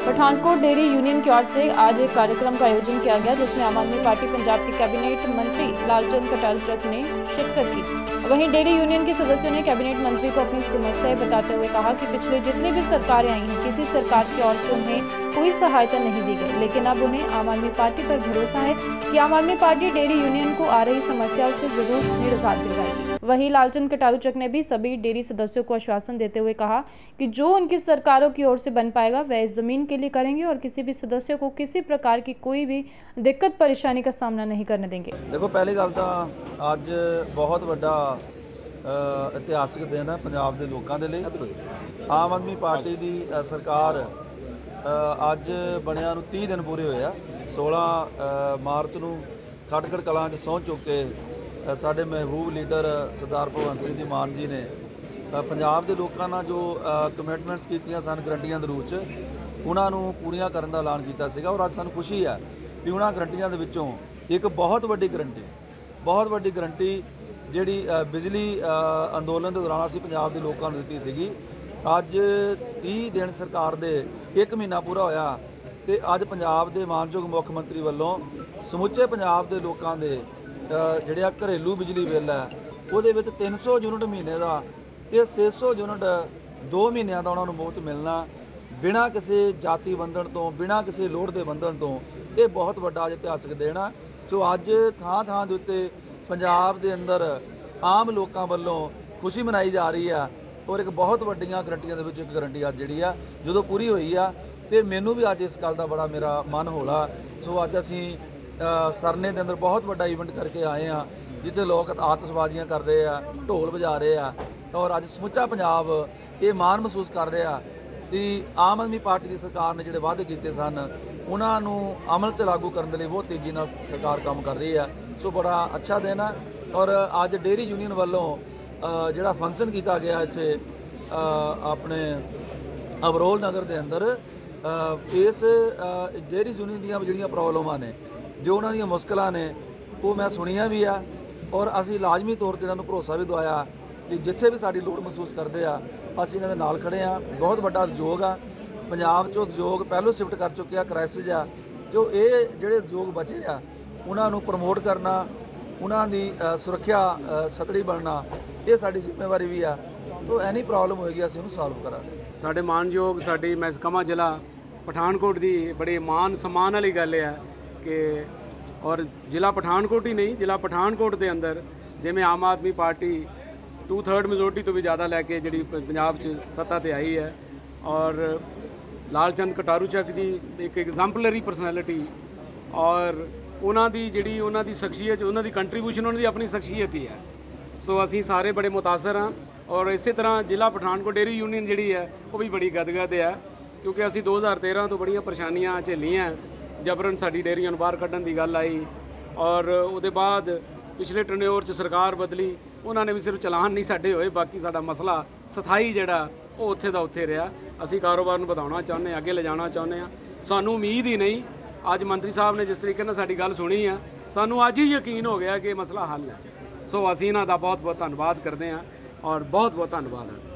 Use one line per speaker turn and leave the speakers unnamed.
Pathankot dairy union की ओर से आज एक कार्यक्रम का आयोजन किया गया, जिसमें आम आदमी पार्टी पंजाब के कैबिनेट मंत्री लालचंद कटारू ने शिरकत की। वहीं डेयरी यूनियन के सदस्यों ने कैबिनेट मंत्री को अपनी समस्याएं बताते हुए कहा कि पिछले जितनी भी सरकारें आई हैं, किसी सरकार की ओर से उन्हें कोई सहायता नहीं दी गई, लेकिन अब उन्हें आम आदमी पार्टी पर भरोसा है कि आम आदमी पार्टी डेयरी यूनियन को आ रही समस्याओं से जरूर निजात दिलवाएगी। वहीं लालचंद कटारू ने भी सभी डेयरी सदस्यों को आश्वासन देते हुए कहा कि जो उनकी सरकारों की ओर से बन पाएगा वह इस जमीन के लिए करेंगे और किसी भी सदस्य को किसी प्रकार की कोई भी दिक्कत परेशानी का सामना नहीं करने देंगे।
देखो, पहली गल तो अज बहुत बड़ा इतिहासक दिन है पंजाब के लोगों के लिए। आम आदमी पार्टी की सरकार अज बनिया 30 दिन पूरे होए। 16 मार्च को खटखड़ कलां च सौं चुके साडे महबूब लीडर सरदार भगवंत सिंह जी मान जी ने पंजाब के लोगों नाल जो कमिटमेंट्स कीतियां सन गरंटियां के रूप च उन्होंने पूरियां करने का ऐलान किया सीगा। और अज सानूं खुशी है कि उन्होंने गरंटियां दे विचों एक बहुत वड्डी गरंटी जिहड़ी बिजली अंदोलन के दौरान असीं पंजाब के लोगों को दित्ती सीगी। अज 30 दिन सरकार दे 1 महीना पूरा होया ते अज पंजाब के मानयोग मुख मंत्री वालों समुचे पंजाब के लोगों के जिहड़ा घरेलू बिजली बिल है उहदे विच 300 यूनिट महीने का ते 600 यूनिट 2 महीनों का उन्होंने मुफ्त मिलना बिना किसी जाति बंधन तो, बिना किसी लोड़ के बंधन तो। ये बहुत बड़ा इतिहासक दिन है। सो अज थां दे उत्ते पंजाब के अंदर आम लोगों वालों खुशी मनाई जा रही है। और एक बहुत वड्डियां गरंटियां दे विच एक गरंटी अज जिहड़ी आ जो पूरी हुई आ ते मैनू भी अज इस गल का बड़ा मेरा मन होला। सो अज असीं सरने के अंदर बहुत बड़ा इवेंट करके आए हैं जिथे लोग आतशबाजियां कर रहे हैं, ढोल बजा रहे हैं और अज समुचा पंजाब ये मान महसूस कर रहा कि आम आदमी पार्टी की सरकार ने जिहड़े वादे किए सन उन्होंने अमल च लागू करने के लिए बहुत तेज़ी नाल सरकार काम कर रही है। सो बड़ा अच्छा दिन है। और अज डेयरी यूनियन वालों जिहड़ा फंक्शन किया गया इत्थे अपने अबरोल नगर के अंदर इस डेयरी यूनियन दीयां जिहड़ियां प्रॉब्लमां ने जो उन्हां दीयां मुश्किलां ने वो मैं सुनिया भी आ और असीं लाजमी तौर पर इन्हां नूं भरोसा भी दवाया कि जिथे भी साडी लोड़ महसूस करते हैं असीं इन्हां दे नाल खड़े हाँ। बहुत बड़ा उद्योग आ पंजाब चो उद्योग पहलों शिफ्ट कर चुके हैं क्राइसिस आ जो ये जिहड़े उद्योग बचे आ उन्हां नूं प्रमोट करना उन्हां दी सुरक्षा सतड़ी बनना ये साडी जिम्मेवारी भी आ। तो एनी प्रॉब्लम होएगी असीं उहनूं सॉल्व करांगे।
साडे मानयोग साडी महकमा जिला पठानकोट की बड़ी मान सम्मान वाली गल है कि और जिला पठानकोट ही नहीं जिला पठानकोट के अंदर जिमें आम आदमी पार्टी 2/3 मेजोरिटी तो भी ज़्यादा लैके जी पंजाब सत्ता ते आई है। और लालचंद कटारू जी एक एग्जाम्पलरी परसनैलिटी और उन्होंने जी उन्होंने शख्सियत उन्होंने कंट्रीब्यूशन उन्होंने अपनी शख्सियत ही है। सो असी सारे बड़े मुतासर हाँ। और इस तरह जिला पठानकोट डेयरी यूनियन जी है वो भी बड़ी गदगद है क्योंकि असी 2013 तो बड़ियां परेशानियां झेलियां जबरन साडी डेयरियां बाहर कढ़न की गल आई और उसके बाद पिछले टनयोर च सरकार बदली उन्होंने भी सिर्फ चलान नहीं साडे होए बाकी साडा मसला स्थाई जिहड़ा वो उत्थे दा उत्थे रहा। असी कारोबार नूं वधाउणा चाहुंदे अगे ले जाना चाहुंदे हां। सानूं उम्मीद ही नहीं अज मंत्री साहब ने जिस तरीके नाल साडी गल सुनी है सानूं अज ही यकीन हो गया कि मसला हल है। सो असीं इन्हां दा बहुत बहुत धन्नवाद करते हैं और बहुत बहुत धन्नवाद है।